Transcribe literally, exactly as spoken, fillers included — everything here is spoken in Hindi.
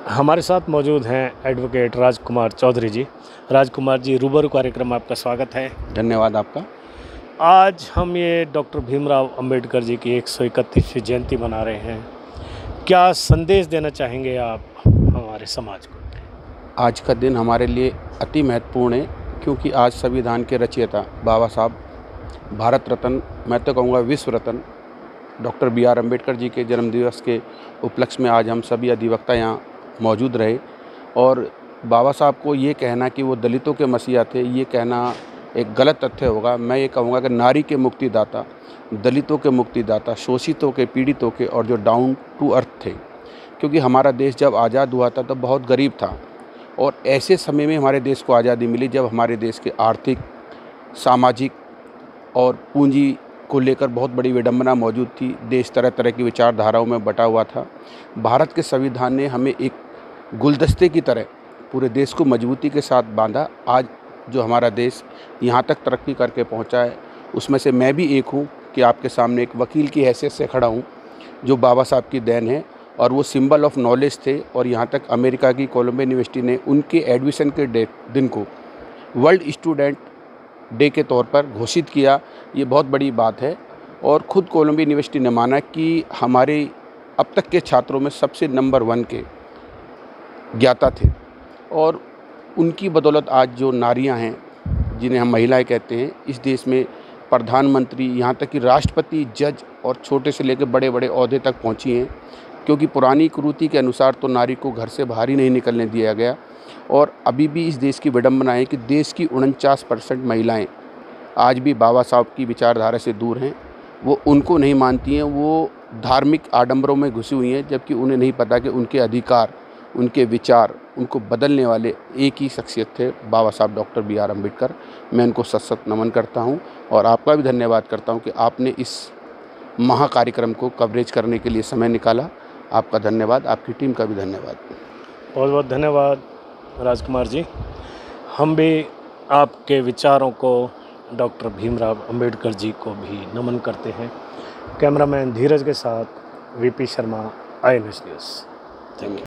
हमारे साथ मौजूद हैं एडवोकेट राजकुमार चौधरी जी। राजकुमार जी, रूबरू कार्यक्रम में आपका स्वागत है। धन्यवाद आपका। आज हम ये डॉक्टर भीमराव अंबेडकर जी की एक सौ इकतीसवीं जयंती मना रहे हैं। क्या संदेश देना चाहेंगे आप हमारे समाज को? आज का दिन हमारे लिए अति महत्वपूर्ण है, क्योंकि आज संविधान के रचयिता बाबा साहब, भारत रत्न, मैं तो कहूँगा विश्व रत्न doctor B R Ambedkar ji के जन्मदिवस के उपलक्ष्य में आज हम सभी अधिवक्ता यहाँ मौजूद रहे। और बाबा साहब को ये कहना कि वो दलितों के मसीहा थे, ये कहना एक गलत तथ्य होगा। मैं ये कहूँगा कि नारी के मुक्तिदाता, दलितों के मुक्तिदाता, शोषितों के, पीड़ितों के, और जो डाउन टू अर्थ थे। क्योंकि हमारा देश जब आज़ाद हुआ था तब बहुत गरीब था, और ऐसे समय में हमारे देश को आज़ादी मिली जब हमारे देश के आर्थिक, सामाजिक और पूंजी को लेकर बहुत बड़ी विडंबना मौजूद थी। देश तरह तरह की विचारधाराओं में बटा हुआ था। भारत के संविधान ने हमें एक गुलदस्ते की तरह पूरे देश को मजबूती के साथ बांधा। आज जो हमारा देश यहाँ तक तरक्की करके पहुँचा है, उसमें से मैं भी एक हूँ कि आपके सामने एक वकील की हैसियत से खड़ा हूँ, जो बाबा साहब की देन है। और वो सिंबल ऑफ नॉलेज थे, और यहाँ तक अमेरिका की कोलंबिया यूनिवर्सिटी ने उनके एडमिशन के डे दिन को वर्ल्ड स्टूडेंट डे के तौर पर घोषित किया। ये बहुत बड़ी बात है। और ख़ुद कोलंबिया यूनिवर्सिटी ने माना कि हमारे अब तक के छात्रों में सबसे नंबर वन के ज्ञाता थे, और उनकी बदौलत आज जो नारियां हैं, जिन्हें हम महिलाएं कहते हैं, इस देश में प्रधानमंत्री, यहाँ तक कि राष्ट्रपति, जज और छोटे से लेकर बड़े बड़े ओहदे तक पहुँची हैं। क्योंकि पुरानी कुरीति के अनुसार तो नारी को घर से बाहर ही नहीं निकलने दिया गया। और अभी भी इस देश की विडंबना है कि देश की उनचास परसेंट महिलाएँ आज भी बाबा साहब की विचारधारा से दूर हैं। वो उनको नहीं मानती हैं, वो धार्मिक आडंबरों में घुसी हुई हैं, जबकि उन्हें नहीं पता कि उनके अधिकार, उनके विचार, उनको बदलने वाले एक ही शख्सियत थे, बाबा साहब डॉक्टर बी आर अम्बेडकर। मैं उनको सत सत नमन करता हूँ, और आपका भी धन्यवाद करता हूँ कि आपने इस महा कार्यक्रम को कवरेज करने के लिए समय निकाला। आपका धन्यवाद, आपकी टीम का भी धन्यवाद। बहुत बहुत धन्यवाद राजकुमार जी। हम भी आपके विचारों को, डॉक्टर भीमराव अंबेडकर जी को भी नमन करते हैं। कैमरामैन धीरज के साथ V P Sharma, I N S news. Thank you.